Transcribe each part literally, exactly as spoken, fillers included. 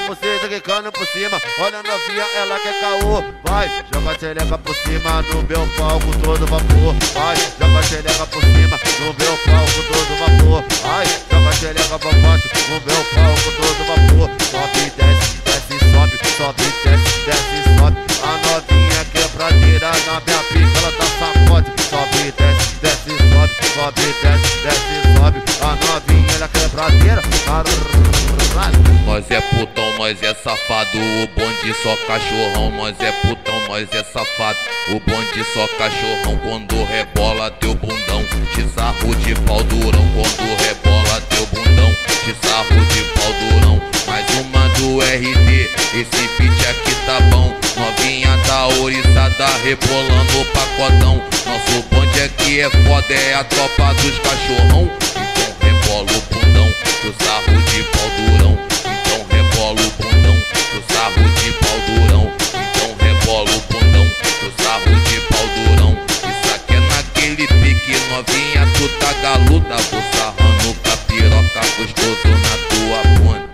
buceta quicando por cima. Olha a novinha, ela quer caô. Vai, joga a xereca por cima no meu palco todo vapor. Vai, joga a xereca por cima no meu palco todo vapor. Vai, joga a xereca pra baixo no meu palco todo vapor. Sobe, desce, desce, sobe, sobe, desce, desce, sobe. A novinha quebradeira na minha pica, ela tá sacode. Sobe, desce, desce, sobe, sobe, desce, desce, sobe. A novinha, ela quebradeira. Nós é putão, nós é safado, o bonde só cachorrão. Nós é putão, nós é safado, o bonde só cachorrão. Quando rebola teu bundão, te sarro de pau durão. Quando rebola teu bundão, te sarro de pau durão. Mais uma do R D, esse beat aqui tá bom. Novinha da oriçada, rebolando o pacotão. Nosso bonde aqui é foda, é a tropa dos cachorrão. Então rebola o bundão, que o sarro de pau durão. Então rebola o bundão, que o sarro de pau durão. Então rebola o bundão, que o sarro de pau durão. Isso aqui é naquele pique, novinha, tu tá galuda. Vou sarrando com a piroca gostoso na tua bunda.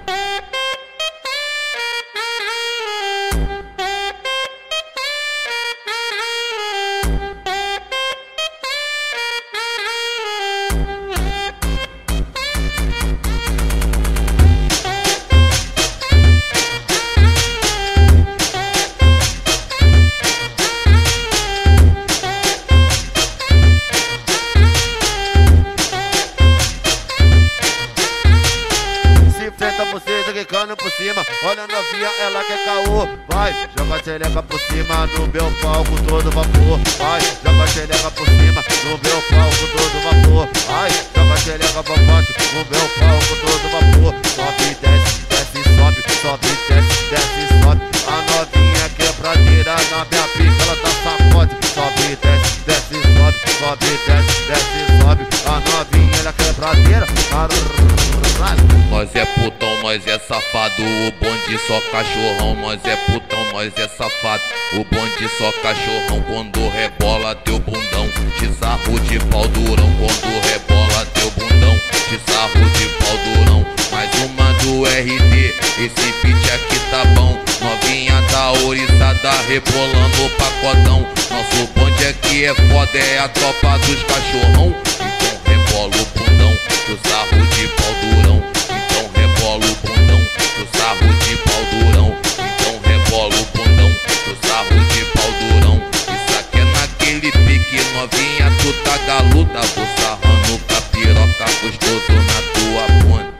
Buceta quicando por cima, olha a novinha, ela quer caô. Vai, joga a xereca por cima no meu palco todo vapor. Vai, joga a xereca por cima no meu palco todo vapor. Vai, joga a xereca pra baixo no meu palco todo vapor. Sobe, desce, desce, sobe, sobe, desce, desce, sobe. A novinha quebradeira na minha pica, ela tá sacode. Sobe, desce, desce, sobe, sobe, desce, desce, sobe. A novinha, ela quebradeira. Nós é putão, nós é safado, o bonde só cachorrão. Nós é putão, nós é safado, o bonde só cachorrão. Quando rebola teu bundão, te sarro de pau durão. Quando rebola teu bundão, te sarro de pau durão. Mais uma do R D, esse beat aqui tá bom. Novinha da oriçada, rebolando o pacotão. Nosso bonde aqui é foda, é a tropa dos cachorrão. Então rebola o bundão, que o sarro de pau durão. Então rebola o bundão, que o sarro de pau durão. Então rebola o bundão, que o sarro de pau durão. Isso aqui é naquele pique, novinha, tu tá galuda. Vou sarrando com a piroca gostoso na tua bunda.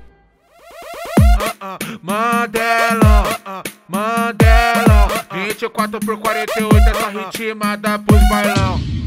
uh, uh, Mandela, uh, uh, Mandela, vinte e quatro por quarenta e oito, essa ritmada pros bailão.